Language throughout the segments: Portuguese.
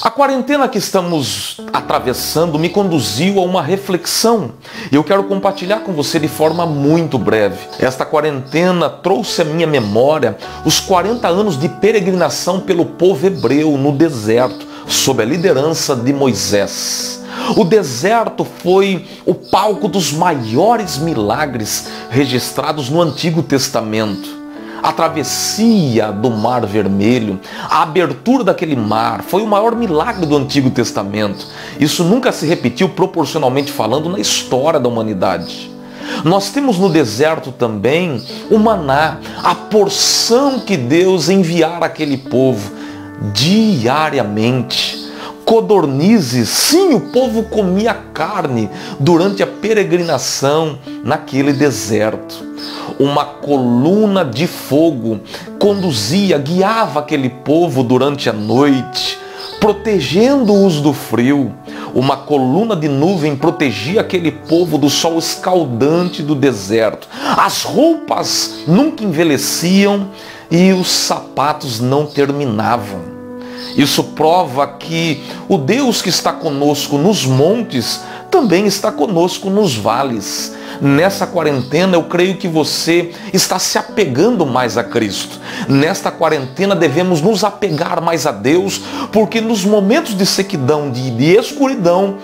A quarentena que estamos atravessando me conduziu a uma reflexão e eu quero compartilhar com você de forma muito breve. Esta quarentena trouxe à minha memória os 40 anos de peregrinação pelo povo hebreu no deserto, sob a liderança de Moisés. O deserto foi o palco dos maiores milagres registrados no Antigo Testamento. A travessia do Mar Vermelho, a abertura daquele mar, foi o maior milagre do Antigo Testamento. Isso nunca se repetiu proporcionalmente falando na história da humanidade. Nós temos no deserto também o maná, a porção que Deus enviara àquele povo diariamente. Codornizes, sim, o povo comia carne durante a peregrinação naquele deserto. Uma coluna de fogo conduzia, guiava aquele povo durante a noite, protegendo-os do frio. Uma coluna de nuvem protegia aquele povo do sol escaldante do deserto. As roupas nunca envelheciam e os sapatos não terminavam. Isso prova que o Deus que está conosco nos montes também está conosco nos vales. Nessa quarentena eu creio que você está se apegando mais a Cristo. Nesta quarentena devemos nos apegar mais a Deus, porque nos momentos de sequidão, de escuridão,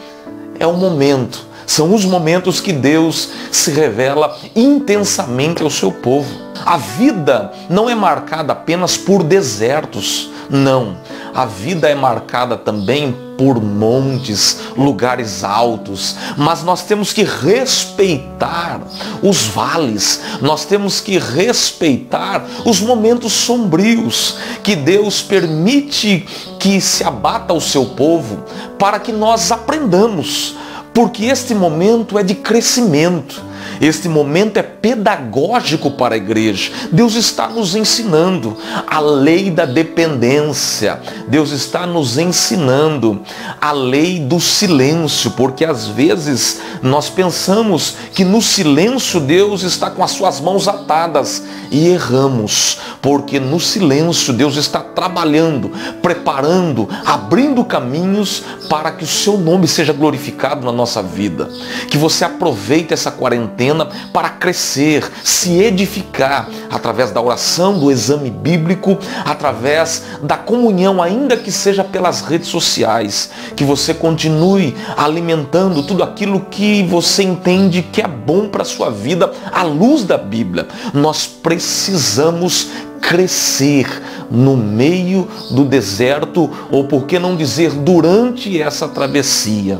são os momentos que Deus se revela intensamente ao seu povo. A vida não é marcada apenas por desertos, não. A vida é marcada também por montes, lugares altos, mas nós temos que respeitar os vales, nós temos que respeitar os momentos sombrios que Deus permite que se abata o seu povo para que nós aprendamos, porque este momento é de crescimento. Este momento é pedagógico para a igreja. Deus está nos ensinando a lei da dependência. Deus está nos ensinando a lei do silêncio, porque às vezes nós pensamos que no silêncio Deus está com as suas mãos atadas e erramos, porque no silêncio Deus está trabalhando, preparando, abrindo caminhos para que o seu nome seja glorificado na nossa vida. Que você aproveite essa quarentena para crescer, se edificar através da oração, do exame bíblico, através da comunhão, ainda que seja pelas redes sociais. Que você continue alimentando tudo aquilo que você entende que é bom para a sua vida à luz da Bíblia. Nós precisamos crescer no meio do deserto, ou por que não dizer durante essa travessia.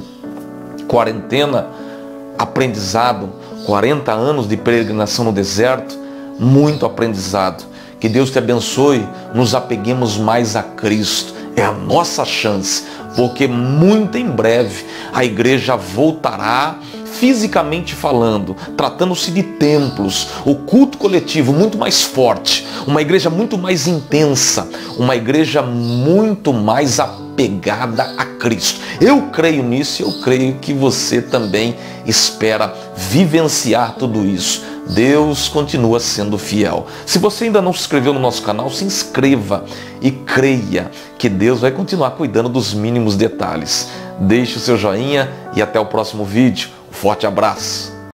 Quarentena, aprendizado, 40 anos de peregrinação no deserto, muito aprendizado. Que Deus te abençoe, nos apeguemos mais a Cristo. É a nossa chance, porque muito em breve a igreja voltará, fisicamente falando, tratando-se de templos, o culto coletivo muito mais forte, uma igreja muito mais intensa, uma igreja muito mais apegada a Cristo. Eu creio nisso e eu creio que você também espera vivenciar tudo isso. Deus continua sendo fiel. Se você ainda não se inscreveu no nosso canal, se inscreva e creia que Deus vai continuar cuidando dos mínimos detalhes. Deixe o seu joinha e até o próximo vídeo. Um forte abraço.